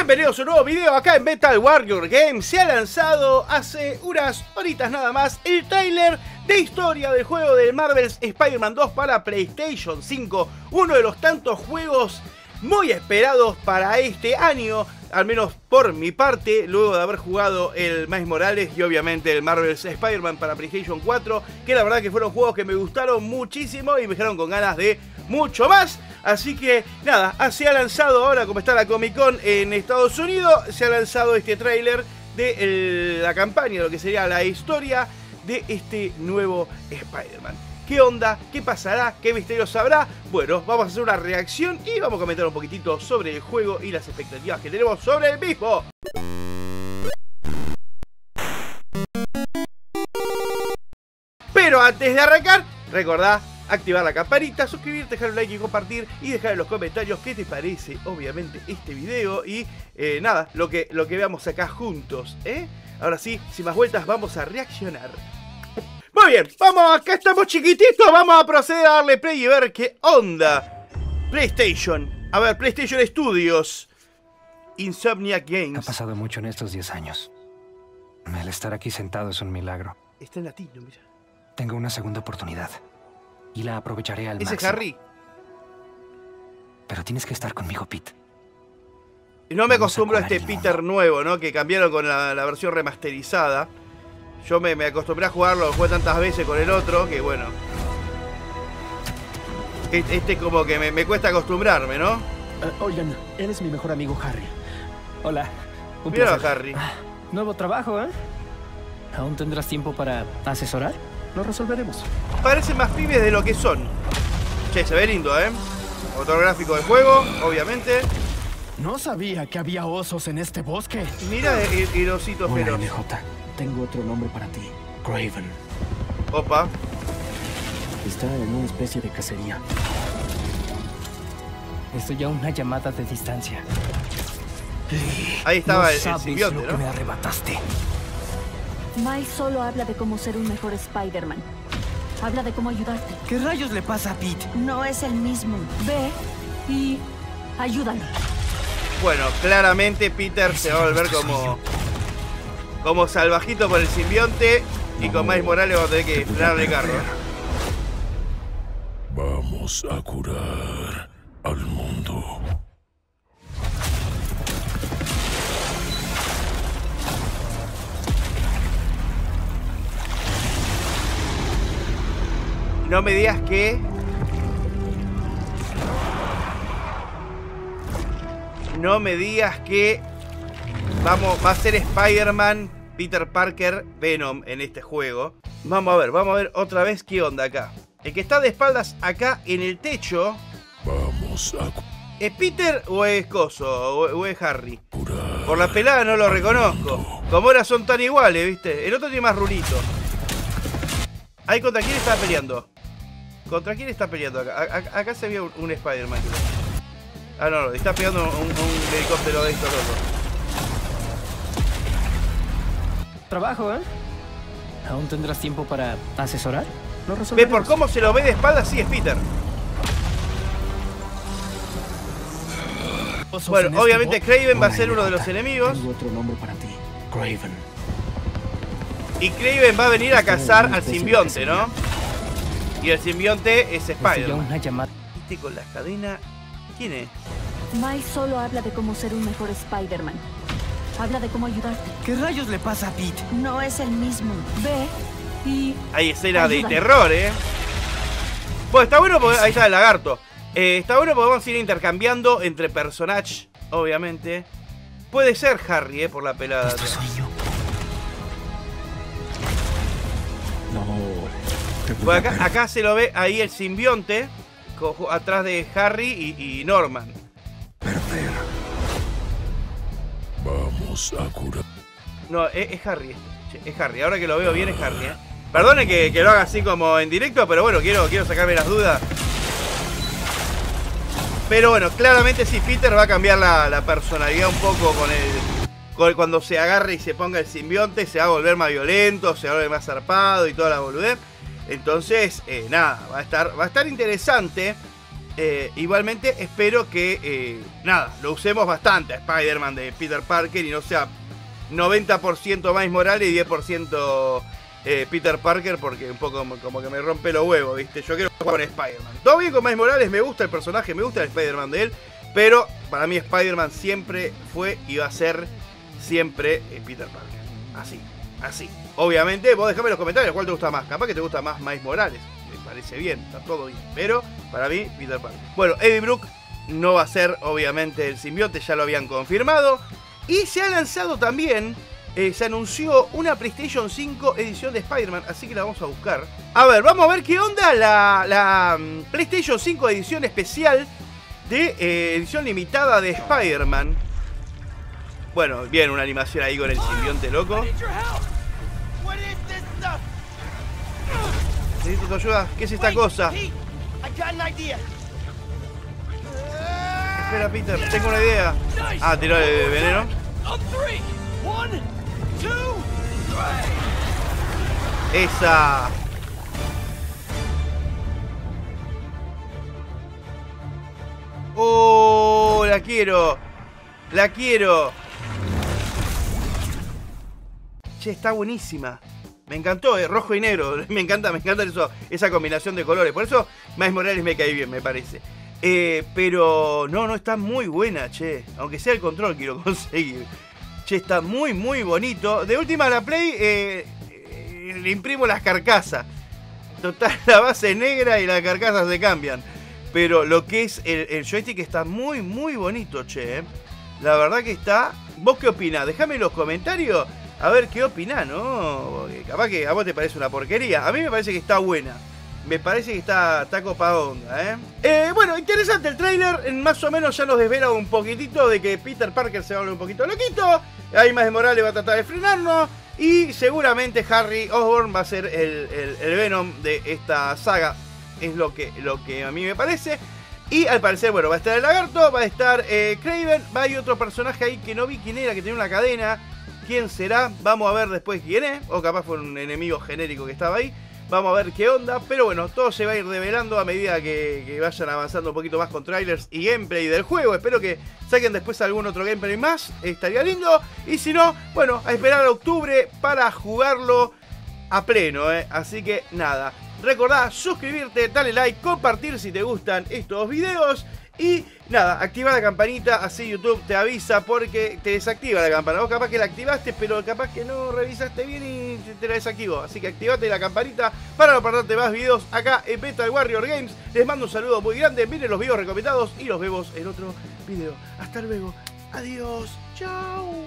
Bienvenidos a un nuevo video acá en Metal Warrior Games. Se ha lanzado hace unas horitas nada más el tráiler de historia del juego de Marvel's Spider-Man 2 para PlayStation 5. Uno de los tantos juegos muy esperados para este año, al menos por mi parte, luego de haber jugado el Miles Morales y obviamente el Marvel's Spider-Man para PlayStation 4, que la verdad que fueron juegos que me gustaron muchísimo y me dejaron con ganas de mucho más. Así que nada, se ha lanzado ahora, como está la Comic Con en Estados Unidos, se ha lanzado este tráiler de la campaña, lo que sería la historia de este nuevo Spider-Man. ¿Qué onda? ¿Qué pasará? ¿Qué misterios habrá? Bueno, vamos a hacer una reacción y vamos a comentar un poquitito sobre el juego y las expectativas que tenemos sobre el mismo. Pero antes de arrancar, recordá activar la campanita, suscribirte, dejar un like y compartir y dejar en los comentarios qué te parece, obviamente, este video y nada, lo que veamos acá juntos, ¿eh? Ahora sí, sin más vueltas, vamos a reaccionar. Muy bien, vamos, acá estamos chiquititos, vamos a proceder a darle play y ver qué onda. PlayStation, a ver, PlayStation Studios, Insomniac Games. Ha pasado mucho en estos 10 años. El estar aquí sentado es un milagro. Está en latino, mira. Tengo una segunda oportunidad y la aprovecharé al máximo. Ese es Harry. Pero tienes que estar conmigo, Pete. No me acostumbro a este Peter nuevo, ¿no? Que cambiaron con la versión remasterizada. Yo me acostumbré a jugarlo, lo jugué tantas veces con el otro, que bueno. Este como que me cuesta acostumbrarme, ¿no? Oigan, él es mi mejor amigo Harry. Hola. Mira a Harry. Nuevo trabajo, ¿eh? ¿Aún tendrás tiempo para asesorar? Lo resolveremos. Parecen más pibes de lo que son. Che, se ve lindo, ¿eh? Otro gráfico del juego, obviamente. No sabía que había osos en este bosque. Mira el osito feroz. NJ, tengo otro nombre para ti. Kraven. Opa. Está en una especie de cacería. Estoy a una llamada de distancia. Ahí estaba el sabes simbionte, lo ¿no? que me arrebataste. Miles solo habla de cómo ser un mejor Spider-Man. Habla de cómo ayudarte. ¿Qué rayos le pasa a Pete? No es el mismo. Ve y ayúdalo. Bueno, claramente Peter se va a volver como salvajito por el simbionte. Y con Miles Morales va a tener que frenarle el carro. Vamos a curar al mundo. No me digas que... No me digas que... va a ser Spider-Man, Peter Parker, Venom en este juego. Vamos a ver otra vez qué onda acá. El que está de espaldas acá en el techo... Vamos a ¿Es Peter o es Coso? ¿O es Harry? curar. Por la pelada no lo reconozco. Como ahora son tan iguales, ¿viste? El otro tiene más rulito. Ahí, ¿contra quién está peleando? ¿Contra quién está peleando acá? Acá se vio un Spider-Man. Ah, no, está pegando un helicóptero de estos locos. Trabajo, ¿eh? ¿Aún tendrás tiempo para asesorar? Lo Ve resolveremos. por cómo se lo ve de espalda, sí es Peter. Osos Bueno, en este obviamente bosque. Kraven va a ser uno de los NJ, enemigos. Tengo otro nombre para ti. Kraven. Y Kraven va a venir a cazar al simbionte, ¿no? Y el simbionte es Estoy a Spider-Man. una llamada. ¿Viste con la cadena? ¿Quién es? Miles solo habla de cómo ser un mejor Spider-Man. Habla de cómo ayudarte. ¿Qué rayos le pasa a Pete? No es el mismo. Ve y Hay escena de ayúdalo. terror, ¿eh? Bueno, está bueno porque... Ahí está el lagarto. Está bueno porque vamos a ir intercambiando entre personajes, obviamente. Puede ser Harry, por la pelada. Esto soy yo. No. Bueno, acá se lo ve ahí el simbionte, atrás de Harry y Norman. Perder. Vamos a curar. No, es Harry este. Es Harry, ahora que lo veo bien es Harry, ¿eh? Perdone que lo haga así como en directo, pero bueno, quiero sacarme las dudas. Pero bueno, claramente sí, Peter va a cambiar la personalidad un poco cuando se agarre y se ponga el simbionte, se va a volver más violento, se va a volver más zarpado y toda la boludez. Entonces, nada, va a estar interesante. Igualmente espero que, nada, lo usemos bastante a Spider-Man de Peter Parker y no sea 90% Miles Morales y 10% Peter Parker, porque un poco como que me rompe los huevos, ¿viste? Yo quiero jugar con Spider-Man. Todo bien con Miles Morales, me gusta el personaje, me gusta el Spider-Man de él, pero para mí Spider-Man siempre fue y va a ser siempre Peter Parker. Así. Obviamente, vos dejame en los comentarios cuál te gusta más. Capaz que te gusta más Miles Morales. Me parece bien, está todo bien. Pero para mí, Peter Parker. Bueno, Eddie Brock no va a ser obviamente el simbionte, ya lo habían confirmado. Y se ha lanzado también, se anunció una PlayStation 5 edición de Spider-Man, así que la vamos a buscar. A ver, vamos a ver qué onda la PlayStation 5 edición especial de edición limitada de Spider-Man. Bueno, bien, una animación ahí con el simbionte loco. ¿Necesito tu ayuda? ¿Qué es esta cosa? Espera, Peter, tengo una idea. Ah, tiró el veneno. Esa. Oh, la quiero. La quiero. Che, está buenísima. Me encantó, rojo y negro. Me encanta eso, esa combinación de colores. Por eso Miles Morales me cae bien, me parece. Pero no, está muy buena, che. Aunque sea el control quiero conseguir. Che, está muy bonito. De última a la Play le imprimo las carcasas. Total, la base es negra y las carcasas se cambian. Pero lo que es el joystick está muy bonito, che. La verdad que está... ¿Vos qué opinás? Dejame en los comentarios a ver qué opinás, ¿no? Porque capaz que a vos te parece una porquería. A mí me parece que está buena. Me parece que está copa onda, bueno, interesante el tráiler. Más o menos ya nos desvela un poquitito de que Peter Parker se va a volver un poquito loquito. Ahí Miles Morales va a tratar de frenarnos. Y seguramente Harry Osborn va a ser el Venom de esta saga. Es lo que a mí me parece. Y al parecer, bueno, va a estar el lagarto, va a estar Kraven. Va a haber otro personaje ahí que no vi quién era, que tenía una cadena. ¿Quién será? Vamos a ver después quién es. O capaz fue un enemigo genérico que estaba ahí. Vamos a ver qué onda. Pero bueno, todo se va a ir revelando a medida que vayan avanzando un poquito más con trailers y gameplay del juego. Espero que saquen después algún otro gameplay más. Estaría lindo. Y si no, bueno, a esperar a octubre para jugarlo a pleno, Así que nada. Recordá suscribirte, dale like, compartir si te gustan estos videos. Y nada, activa la campanita, así YouTube te avisa porque te desactiva la campana. Vos capaz que la activaste, pero capaz que no revisaste bien y te la desactivó. Así que activate la campanita para no perderte más videos acá en Metal Warrior Games. Les mando un saludo muy grande, miren los videos recomendados y los vemos en otro video. Hasta luego, adiós, chao.